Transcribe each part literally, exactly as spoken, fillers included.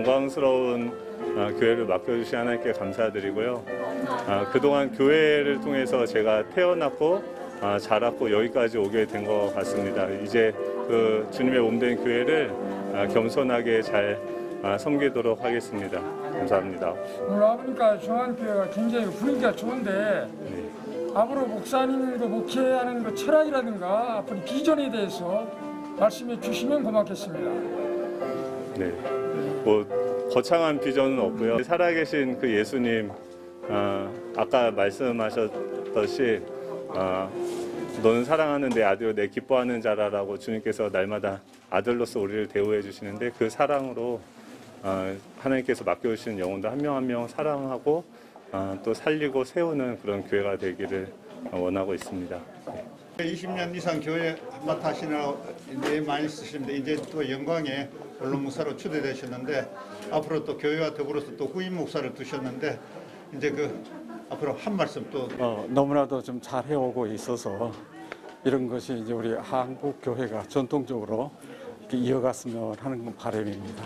영광스러운 교회를 맡겨주신 하나님께 감사드리고요. 그동안 교회를 통해서 제가 태어났고 자랐고 여기까지 오게 된 것 같습니다. 이제 그 주님의 몸된 교회를 겸손하게 잘 섬기도록 하겠습니다. 감사합니다. 오늘 와보니까 중앙교회가 굉장히 분위기가 좋은데 네. 앞으로 목사님도 목회하는 그 철학이라든가 앞으로 비전에 대해서 말씀해 주시면 고맙겠습니다. 네, 뭐 거창한 비전은 없고요. 살아계신 그 예수님, 아, 아까 말씀하셨듯이 아, 너는 사랑하는 내 아들로 내 기뻐하는 자라라고 주님께서 날마다 아들로서 우리를 대우해 주시는데 그 사랑으로 아, 하나님께서 맡겨주시는 영혼도 한 명 한 명 사랑하고 아, 또 살리고 세우는 그런 교회가 되기를 원하고 있습니다. 네. 이십 년 이상 교회 한바탕 하시느라 이제 많이 쓰시는데 이제 또 영광에 언론 목사로 추대되셨는데 앞으로 또 교회와 더불어서 또 후임 목사를 두셨는데 이제 그 앞으로 한 말씀 또 어, 너무나도 좀 잘 해오고 있어서 이런 것이 이제 우리 한국 교회가 전통적으로 이렇게 이어갔으면 하는 바람입니다.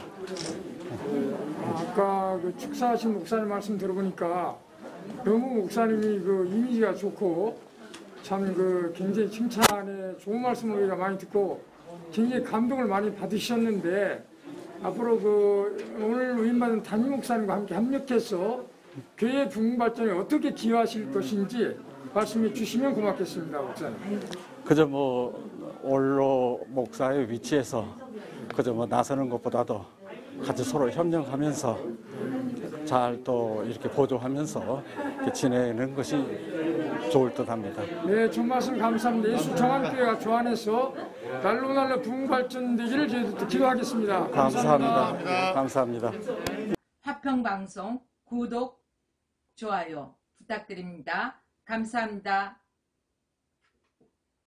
아까 그 축사하신 목사님 말씀 들어보니까 너무 목사님이 그 이미지가 좋고 참 그 굉장히 칭찬에 좋은 말씀을 우리가 많이 듣고 굉장히 감동을 많이 받으셨는데 앞으로 그 오늘 위임받은 담임 목사님과 함께 협력해서 교회 부흥 발전에 어떻게 기여하실 것인지 말씀해 주시면 고맙겠습니다, 목사님. 그저 뭐 원로 목사의 위치에서 그저 뭐 나서는 것보다도 같이 서로 협력하면서 잘 또 이렇게 보조하면서 이렇게 지내는 것이 좋을 듯합니다. 네, 좋은 말씀 감사합니다. 예수 정한교회가 조안해서 날로 날로 부흥 발전되기를 저희도 기도하겠습니다. 감사합니다. 감사합니다. 감사합니다. 화평방송 구독, 좋아요 부탁드립니다. 감사합니다.